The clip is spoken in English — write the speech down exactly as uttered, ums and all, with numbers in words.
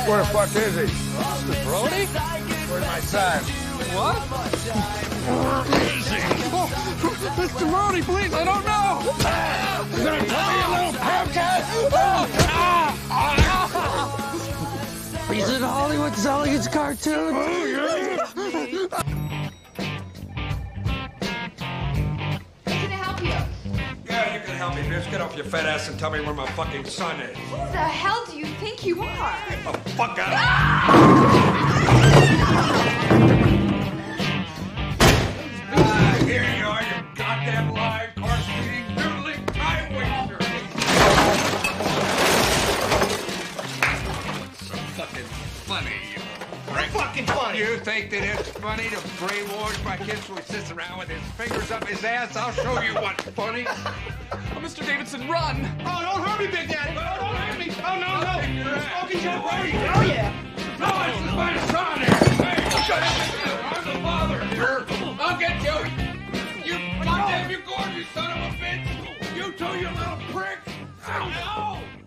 Where the fuck is he? Mister Brody? Where's my son? What? Where is he? Oh, Mister Brody, please, I don't know. You gonna tell me, you little pumpkin? He's in Hollywood selling his cartoons. Oh, yeah. Can I help you? Yeah, you can help me, bitch. Get off your fat ass and tell me where my fucking son is. Who the hell do you think you are? Get the fuck out of Ah, here you are, you goddamn lying, horse-eating, noodling time waster. So fucking funny, you prick. Fucking funny. You think that it's funny to brainwash my kid so he sits around with his fingers up his ass? I'll show you what's funny. Oh, Mister Davidson, run! Oh, don't hurt me, Big Daddy. Oh, don't hurt me. Oh, no, no. Smoking Joe Brody. Oh, yeah. No, this is my son here. Hey, shut up. I'm the father here. I'll get you. You goddamn, you gorgeous son of a bitch. You too, you little prick. Ow.